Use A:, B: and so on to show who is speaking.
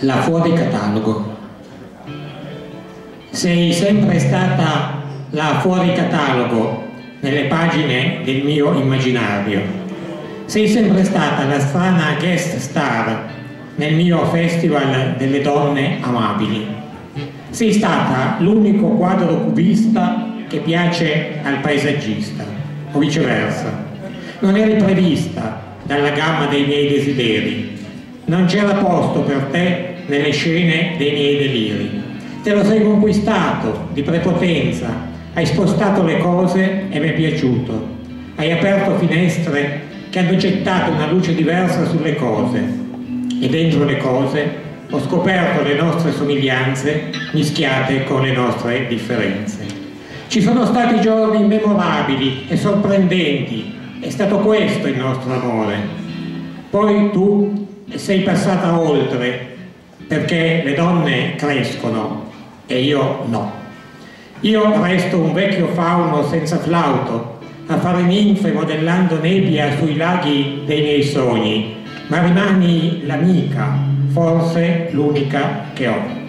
A: La fuori catalogo. Sei sempre stata la fuori catalogo nelle pagine del mio immaginario. Sei sempre stata la strana guest star nel mio festival delle donne amabili. Sei stata l'unico quadro cubista che piace al paesaggista, o viceversa. Non eri prevista dalla gamma dei miei desideri. Non c'era posto per te nelle scene dei miei deliri. Te lo sei conquistato di prepotenza, hai spostato le cose e mi è piaciuto. Hai aperto finestre che hanno gettato una luce diversa sulle cose e dentro le cose ho scoperto le nostre somiglianze mischiate con le nostre differenze. Ci sono stati giorni memorabili e sorprendenti, è stato questo il nostro amore. Poi tu sei passata oltre, perché le donne crescono e io no. Io resto un vecchio fauno senza flauto a fare ninfe modellando nebbia sui laghi dei miei sogni, ma rimani l'amica, forse l'unica che ho.